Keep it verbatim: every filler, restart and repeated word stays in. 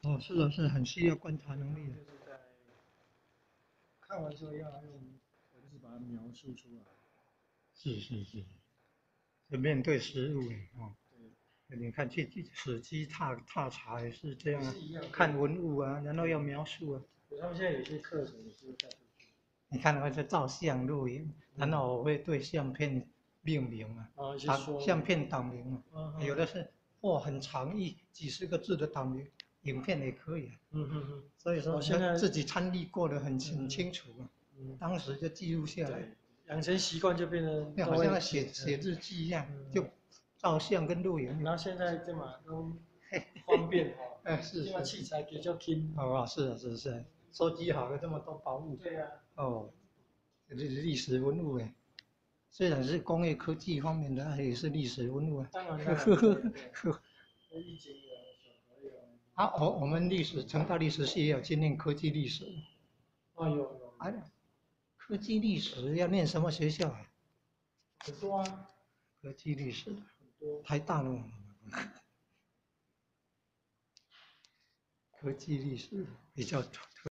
哦，是的，是很需要观察能力的。 就是在看完之后要用文字把它描述出来。 是是是，是面对食物哎哦。 对。 你看去史记踏踏查也是这样啊， 是一样看文物啊，然后要描述啊。 他们现在有些课程也是带出去。 你看我在照相录影，然后我会对相片命名嘛， 啊，一些啊， 说相片档名嘛， 嗯嗯有的是哇很长一几十个字的档名，影片也可以啊。 嗯嗯嗯。 所以说哦现在自己参与过得很很嗯清楚嘛， 嗯， 当时就记录下来。 对，养成习惯就变成就好像在写写日记一样， 嗯就照相跟录影。 然后现在这嘛都方便哈， 哎是现在是。 器材比较轻。 哦，是啊是啊是啊，收集好了这么多宝物。 对呀。 哦，这是历史文物哎，虽然是工业科技方面的，也是历史文物啊。 当然当然。对对。易经有，小河有。 啊，我我们历史成大历史系也有去念科技历史。 啊有有。 啊，科技历史要念什么学校啊？ 很多啊。 科技历史。 很多。 台大的。科技历史比较